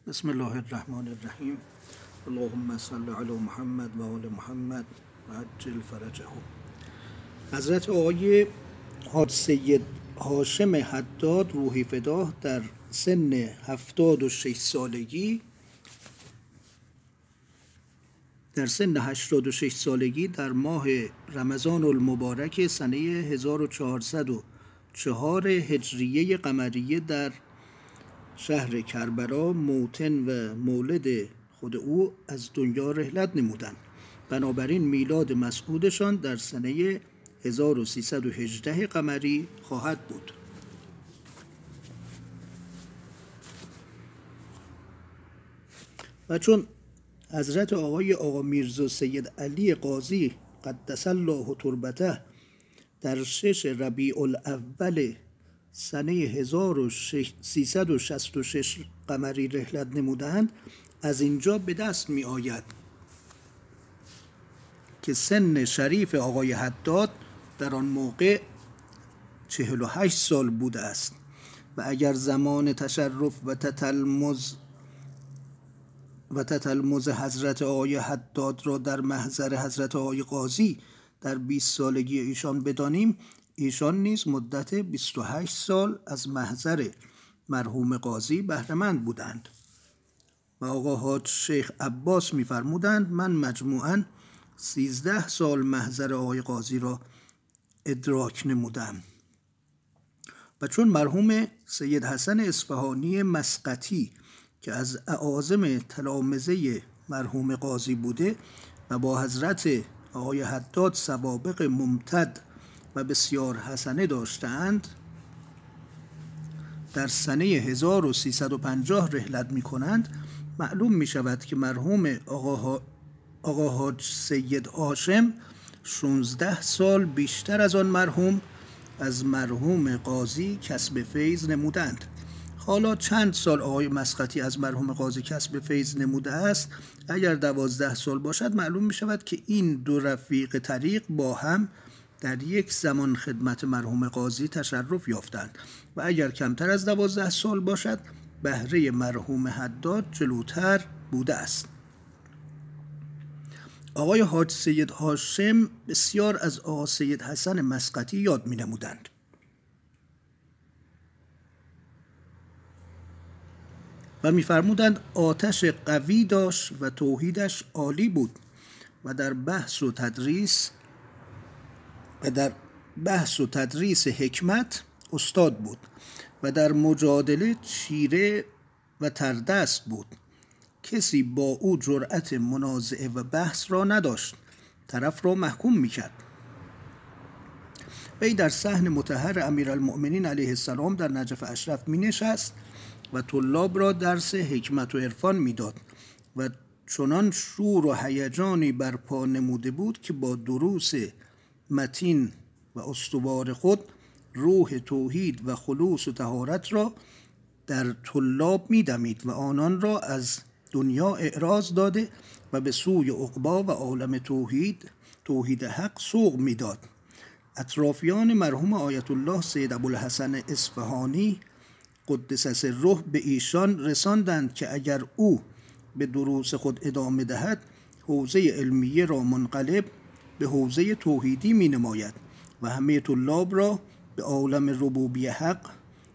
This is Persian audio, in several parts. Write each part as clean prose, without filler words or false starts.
بسم الله الرحمن الرحیم. اللهم صل علی محمد و آل محمد و عجل فرجه. حضرت آقای حاج سید هاشم حداد روحی فداه در سن 76 سالگی در ماه رمضان المبارک سنه 1404 هجریه قمریه در شهر کربلا موطن و مولد خود او از دنیا رحلت نمودند. بنابراین میلاد مسعودشان در سنه 1318 قمری خواهد بود. و چون حضرت آقا میرزا سید علی قاضی قدس الله تربته در 6 ربیع الاول سنه 1366 قمری رحلت نمودند، از اینجا به دست می آید که سن شریف آقای حداد در آن موقع 48 سال بوده است و اگر زمان تشرف و تتلمذ حضرت آقای حداد را در محضر حضرت آقای قاضی در 20 سالگی ایشان بدانیم، ایشان نیز مدت 28 سال از محضر مرحوم قاضی بهره‌مند بودند. و آقا حاج شیخ عباس می‌فرمودند من مجموعاً 13 سال محضر آقای قاضی را ادراک نمودم. و چون مرحوم سید حسن اصفهانی مسقطی که از اعاظم تلامذه مرحوم قاضی بوده و با حضرت آقای حداد سوابق ممتد و بسیار حسنه داشتند، در سنه 1350 رحلت می کنند، معلوم می شود که مرحوم آقا حاج سید هاشم 16 سال بیشتر از آن مرحوم از مرحوم قاضی کسب فیض نمودند. حالا چند سال آقای مسقطی از مرحوم قاضی کسب فیض نموده است، اگر 12 سال باشد معلوم می شود که این دو رفیق طریق با هم در یک زمان خدمت مرحوم قاضی تشرف یافتند و اگر کمتر از 12 سال باشد بهره مرحوم حداد جلوتر بوده است. آقای حاج سید هاشم بسیار از آقا سید حسن مسقطی یاد می نمودند و می‌فرمودند آتش قوی داشت و توحیدش عالی بود و در بحث و تدریس حکمت استاد بود و در مجادله چیره و تردست بود. کسی با او جرأت منازعه و بحث را نداشت، طرف را محکوم می‌کرد. وی در صحن مطهر امیرالمؤمنین علیه السلام در نجف اشرف می‌نشست و طلاب را درس حکمت و عرفان میداد و چنان شور و هیجانی برپا نموده بود که با دروس متین و استوار خود روح توحید و خلوص و طهارت را در طلاب میدمید و آنان را از دنیا اعراض داده و به سوی عقبی و عالم توحید حق سوق میداد. اطرافیان مرحوم آیت الله سید ابوالحسن اصفهانی قدس سره به ایشان رساندند که اگر او به دروس خود ادامه دهد حوزه علمیه را منقلب به حوزه توحیدی می نماید و همه طلاب را به عالم ربوبی حق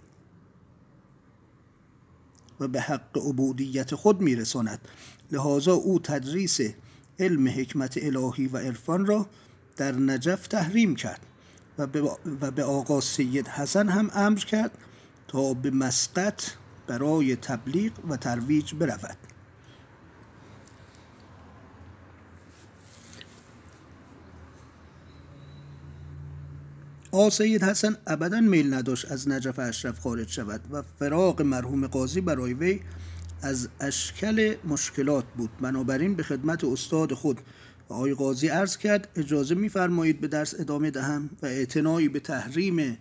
و به حق عبودیت خود می رساند. لذا او تدریس علم حکمت الهی و عرفان را در نجف تحریم کرد و به آقا سید حسن هم امر کرد تا به مسقط برای تبلیغ و ترویج برود. آقا سید حسن ابدا میل نداشت از نجف اشرف خارج شود و فراق مرحوم قاضی برای وی از اشکال مشکلات بود. بنابراین به خدمت استاد خود آقای قاضی عرض کرد اجازه می‌فرمایید به درس ادامه دهم و اعتنایی به تحریم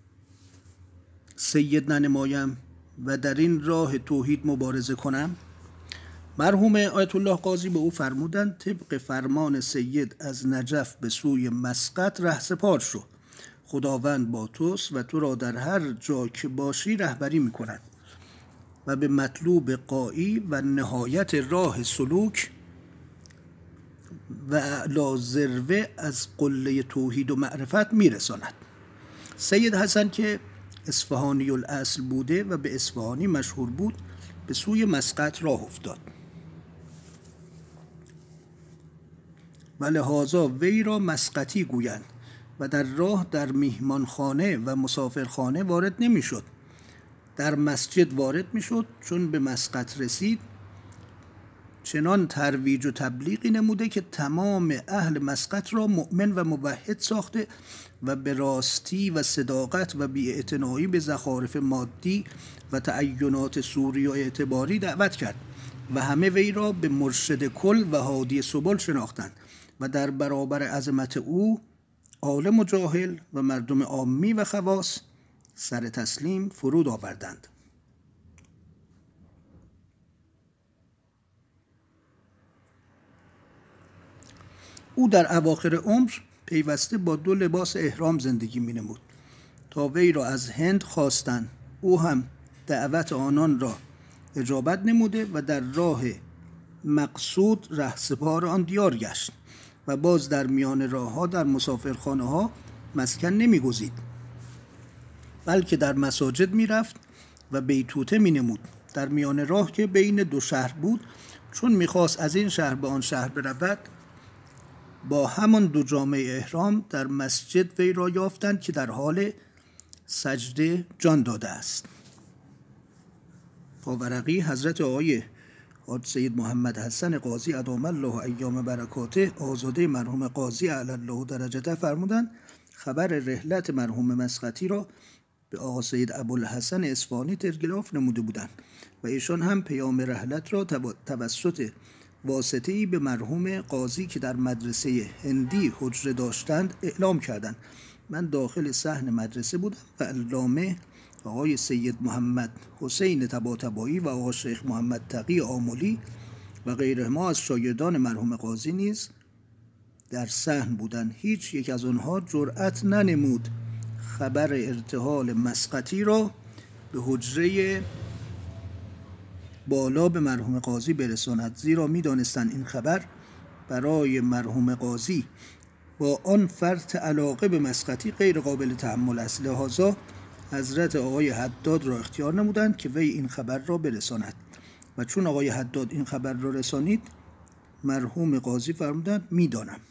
سید ننمایم و در این راه توحید مبارزه کنم؟ مرحوم آیت الله قاضی به او فرمودند طبق فرمان سید از نجف به سوی مسقط رهسپار شو، خداوند با توست و تو را در هر جا که باشی رهبری میکند. و به مطلوب غایی و نهایت راه سلوک و اعلی ذروه از قله توحید و معرفت میرساند. سید حسن که اصفهانی الاصل بوده و به اصفهانی مشهور بود، به سوی مسقط راه افتاد و لحاظا وی را مسقطی گویند و در راه در میهمانخانه و مسافرخانه وارد نمی شد، در مسجد وارد می شد. چون به مسقط رسید چنان ترویج و تبلیغی نموده که تمام اهل مسقط را مؤمن و موحد ساخته و به راستی و صداقت و بی‌اعتنایی به زخارف مادی و تعینات سوری و اعتباری دعوت کرد و همه وی را به مرشد کل و هادی سبل شناختند و در برابر عظمت او عالم و جاهل و مردم عامی و خواص سر تسلیم فرود آوردند. او در اواخر عمر پیوسته با 2 لباس احرام زندگی می نمود تا وی را از هند خواستند. او هم دعوت آنان را اجابت نموده و در راه مقصود رهسپار آن دیار گشت و باز در میان راه ها در مسافرخانه ها مسکن نمی گزید، بلکه در مساجد می رفت و بیتوته می نمود. در میان راه که بین 2 شهر بود، چون می خواست از این شهر به آن شهر برود، با همان 2 جامه احرام در مسجد وی را یافتند که در حال سجده جان داده است. پاورقی حضرت آقای حاج سید محمد حسن قاضی ادام الله ایام برکاته، آزاده مرحوم قاضی اعلی الله درجته، فرمودند خبر رحلت مرحوم مسقطی را به آقا سید ابوالحسن اصفهانی تلگراف نموده بودند و ایشان هم پیام رحلت را توسط واسطه‌ای به مرحوم قاضی که در مدرسه هندی حجره داشتند اعلام کردند. من داخل صحن مدرسه بودم و علامه آقای سید محمد حسین طباطبایی و آقا شیخ محمد تقی آملی و غیره ما از شاگردان مرحوم قاضی نیز در صحن بودند. هیچ یک از آنها جرأت ننمود خبر ارتحال مسقطی را به حجره بالا به مرحوم قاضی برساند، زیرا می دانستند این خبر برای مرحوم قاضی با آن فرط علاقه به مسقطی غیر قابل تحمل است. لحاظا حضرت آقای حداد را اختیار نمودند که وی این خبر را برساند و چون آقای حداد این خبر را رسانید، مرحوم قاضی فرمودند می دانم.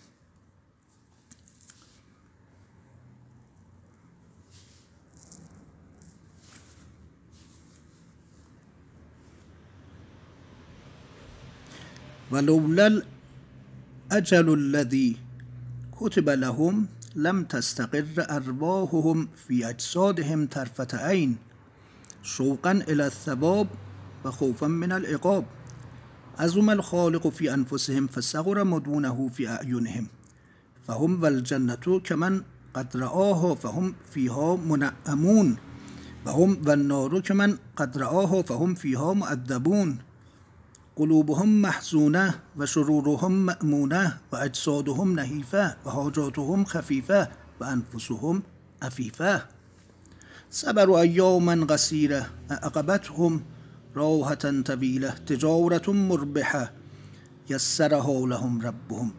ولولا الاجل الذي كتب لهم لم تستقر ارواحهم في اجسادهم طرفة عین شوقا الى الثواب و خوفا من العقاب. عظم الخالق في انفسهم فصغر مدونه في اعینهم فهم والجنة كمن قد رآها فهم فيها منعمون وهم والنار كمن قد رآها فهم فيها مؤدبون. قلوبهم محزونه و شرورهم مأمونه و اجسادهم نحیفه و حاجاتهم خفیفه و انفسهم عفیفه. صبروا ایاما قصیره عقبتهم راحة طویله تجارة مربحه یسرها لهم ربهم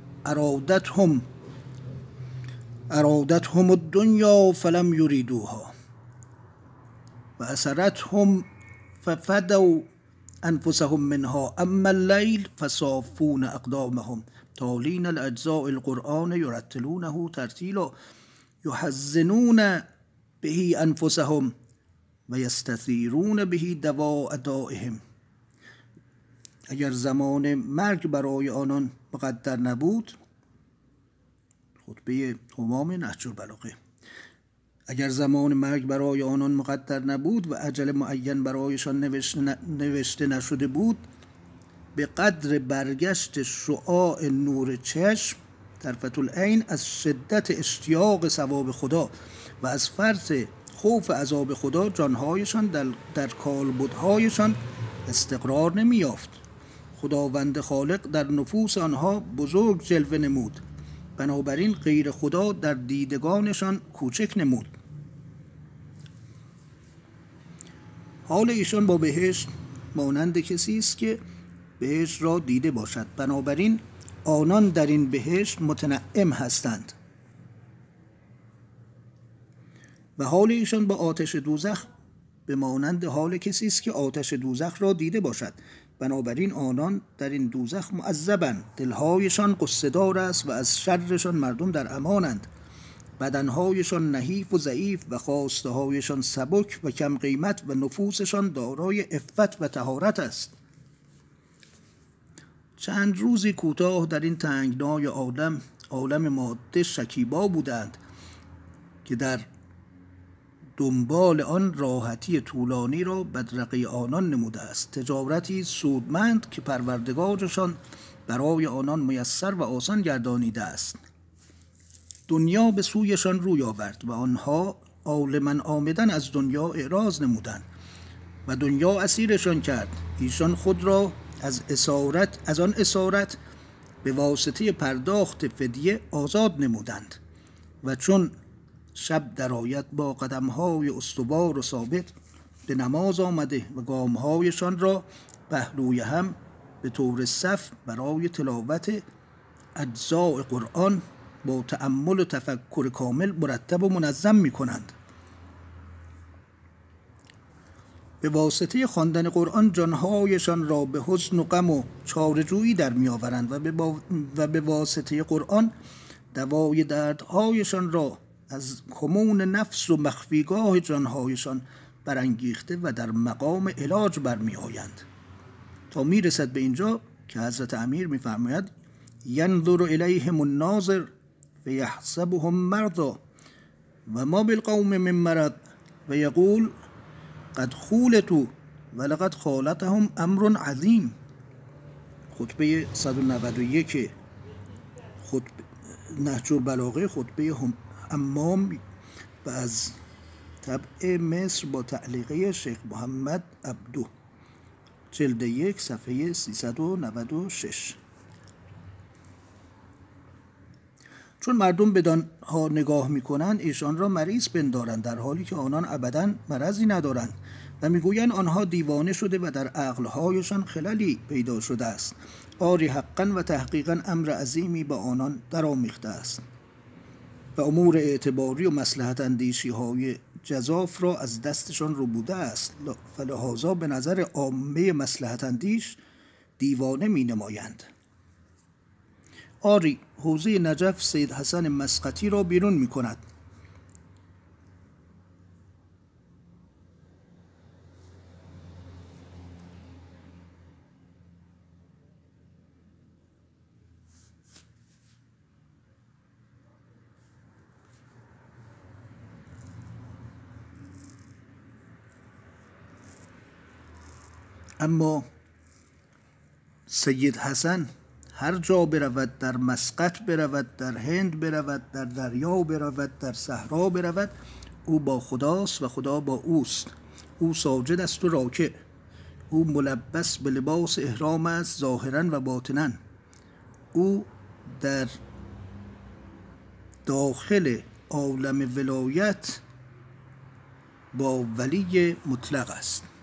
ارادتهم الدنیا فلم یریدوها و اسرتهم ففدوا انفسهم منها اما اللیل فصافون اقدامهم تالین الاجزاء القرآن یرتلونه ترتیلا یحزنون به انفسهم و یستثیرون به دواء دائهم. اگر زمان مرگ برای آنان مقدر نبود، خطبه همام نهج البلاغه، اگر زمان مرگ برای آنان مقدر نبود و اجل معین برایشان نوشته نشده بود، به قدر برگشت شعاع نور چشم طرفة العین از شدت اشتیاق ثواب خدا و از فرط خوف عذاب خدا جانهایشان در کالبدهایشان استقرار نمی یافت. خداوند خالق در نفوس آنها بزرگ جلوه نمود، بنابراین غیر خدا در دیدگانشان کوچک نمود. حال ایشان با بهشت مانند کسی است که بهشت را دیده باشد، بنابراین آنان در این بهشت متنعم هستند و حال ایشان با آتش دوزخ به مانند حال کسی است که آتش دوزخ را دیده باشد، بنابراین آنان در این دوزخ معذبند. دلهایشان قصه دار است و از شرشان مردم در امانند. بدنهایشان نحیف و ضعیف و خواسته هایشان سبک و کم قیمت و نفوسشان دارای عفت و طهارت است. چند روزی کوتاه در این تنگنای عالم ماده شکیبا بودند که در دنبال آن راحتی طولانی را بدرقه آنان نموده است. تجارتی سودمند که پروردگارشان برای آنان میسر و آسان گردانیده است. دنیا به سویشان روی آورد و آنها عالما آمدن از دنیا اعراض نمودند و دنیا اسیرشان کرد. ایشان خود را از آن اسارت به واسطه پرداخت فدیه آزاد نمودند و چون شب درآید با قدم‌های استوار و ثابت به نماز آمده و گام‌هایشان را پهلوی هم به طور صف برای تلاوت اجزاء قرآن با تأمل و تفکر کامل مرتب و منظم می‌کنند. به واسطه خواندن قرآن جانهایشان را به حزن و غم و چاره‌جویی در می‌آورند و به واسطه قرآن دوای دردهایشان را از کمون نفس و مخفیگاه جانهایشان برانگیخته و در مقام علاج برمی آیند، تا می رسد به اینجا که حضرت امیر می فرماید ینظر الیهم الناظر فیحسبهم مرضی و ما بالقوم من مرض و یقول قد خولتوا ولقد خالتهم امر عظیم. خطبه 191 نهج البلاغه، خطبه امام و از طبع مصر با تعلیقه شیخ محمد عبدو، جلد 1 صفحه 396. چون مردم بدانها نگاه میکنند ایشان را مریض پندارند، در حالی که آنان ابدا مرضی ندارند و میگویند آنها دیوانه شده و در عقلهایشان خللی پیدا شده است. آری حقا و تحقیقا امر عظیمی با آنان درآمیخته است و امور اعتباری و مصلحت اندیشی های جزاف را از دستشان ربوده است، فلهذا به نظر عامه مصلحت اندیش دیوانه می نمایند. آری حوزه نجف سید حسن مسقطی را بیرون می کند. اما سید حسن هر جا برود، در مسقط برود، در هند برود، در دریا برود، در صحرا برود، او با خداست و خدا با اوست. او ساجد است و راکع، او ملبس به لباس احرام است ظاهرا و باطنا. او در داخل عالم ولایت با ولی مطلق است.